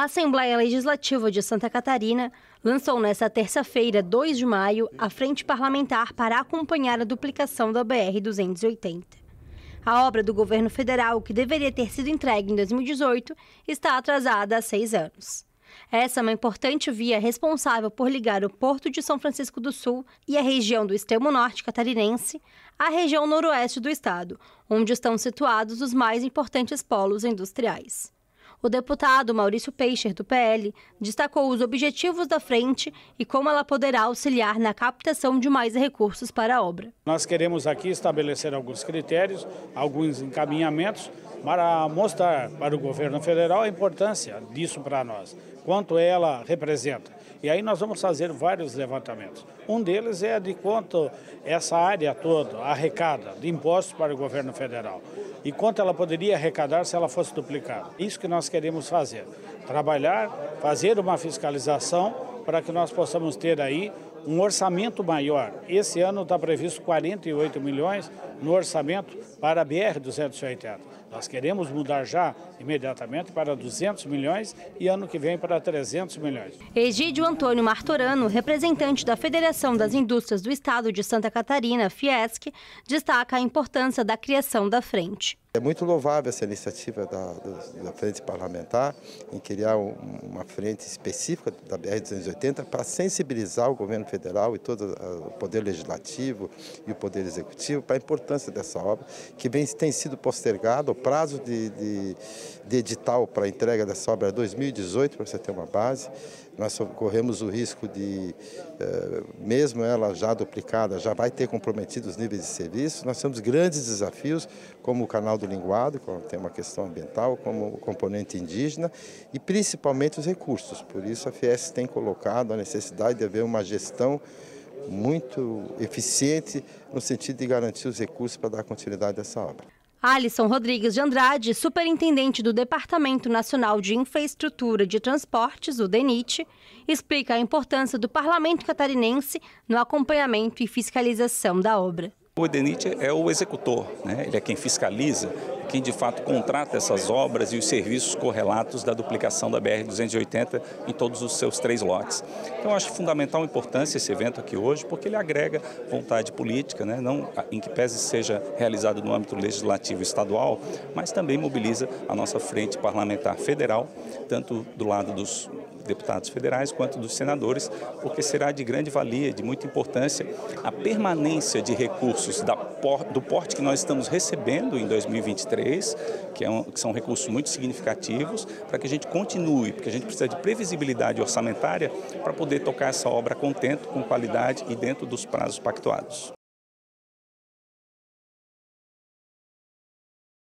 A Assembleia Legislativa de Santa Catarina lançou nesta terça-feira, 2 de maio, a Frente Parlamentar para acompanhar a duplicação da BR-280. A obra do governo federal, que deveria ter sido entregue em 2018, está atrasada há 6 anos. Essa é uma importante via responsável por ligar o Porto de São Francisco do Sul e a região do extremo norte catarinense à região noroeste do estado, onde estão situados os mais importantes polos industriais. O deputado Maurício Peixer, do PL, destacou os objetivos da frente e como ela poderá auxiliar na captação de mais recursos para a obra. Nós queremos aqui estabelecer alguns critérios, alguns encaminhamentos para mostrar para o governo federal a importância disso para nós, quanto ela representa. E aí nós vamos fazer vários levantamentos. Um deles é de quanto essa área toda arrecada de impostos para o governo federal e quanto ela poderia arrecadar se ela fosse duplicada. Isso que nós queremos fazer, trabalhar, fazer uma fiscalização para que nós possamos ter aí um orçamento maior. Esse ano está previsto 48 milhões no orçamento para a BR-280. Nós queremos mudar já, imediatamente, para 200 milhões e ano que vem para 300 milhões. Egídio Antônio Martorano, representante da Federação das Indústrias do Estado de Santa Catarina, Fiesc, destaca a importância da criação da frente. É muito louvável essa iniciativa da Frente Parlamentar em criar uma frente específica da BR-280 para sensibilizar o governo federal e todo o Poder Legislativo e o Poder Executivo para a importância dessa obra, que tem sido postergado. O prazo de edital para a entrega dessa obra é 2018, para você ter uma base. Nós corremos o risco de, mesmo ela já duplicada, já vai ter comprometido os níveis de serviço. Nós temos grandes desafios, como o canal do Linguado, tem uma questão ambiental, como o componente indígena e principalmente os recursos. Por isso a Fiesc tem colocado a necessidade de haver uma gestão muito eficiente no sentido de garantir os recursos para dar continuidade a essa obra. Alisson Rodrigues de Andrade, superintendente do Departamento Nacional de Infraestrutura de Transportes, o DENIT, explica a importância do Parlamento Catarinense no acompanhamento e fiscalização da obra. O DENIT é o executor, né? Ele é quem fiscaliza, quem de fato contrata essas obras e os serviços correlatos da duplicação da BR-280 em todos os seus 3 lotes. Então, eu acho fundamental a importância esse evento aqui hoje, porque ele agrega vontade política, né? Não em que pese seja realizado no âmbito legislativo estadual, mas também mobiliza a nossa frente parlamentar federal, tanto do lado dos deputados federais quanto dos senadores, porque será de grande valia, de muita importância, a permanência de recursos do porte que nós estamos recebendo em 2023, que são recursos muito significativos, para que a gente continue, porque a gente precisa de previsibilidade orçamentária para poder tocar essa obra a contento, com qualidade e dentro dos prazos pactuados.